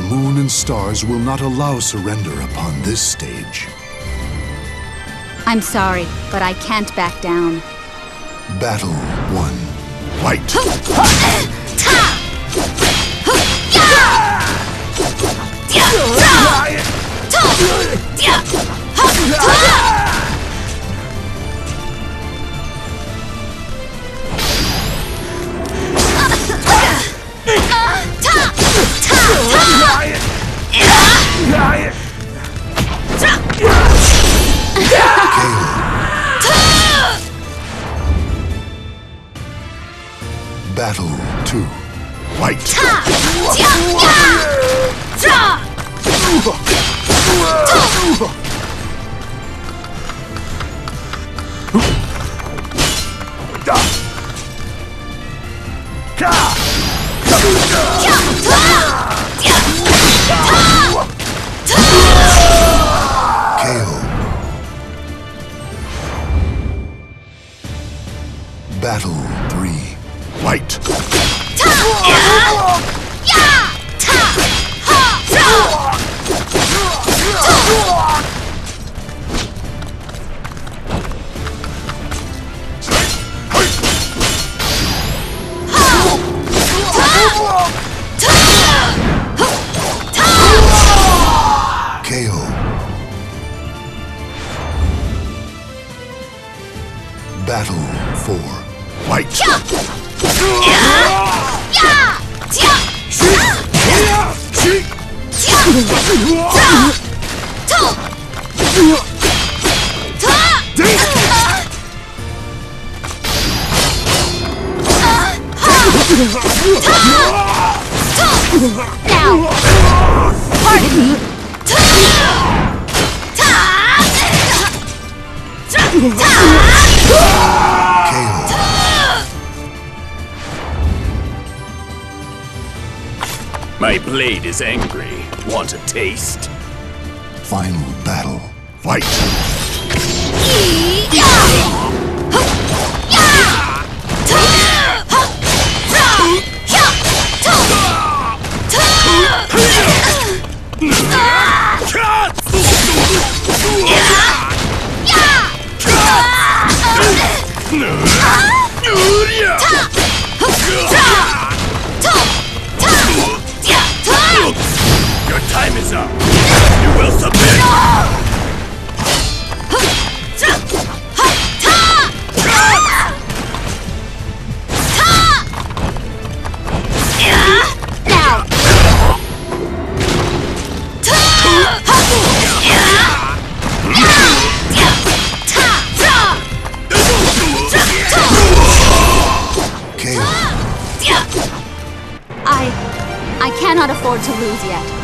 moon and stars will not allow surrender upon this stage. I'm sorry, but I can't back down. Battle 1. Fight! Battle 2. Fight! Battle 3. Fight! KO. Battle 4. Fight! Now! Pardon me! My blade is angry. Want a taste? Final battle. Fight! Your time is up. You will submit. Now! I cannot afford to lose yet.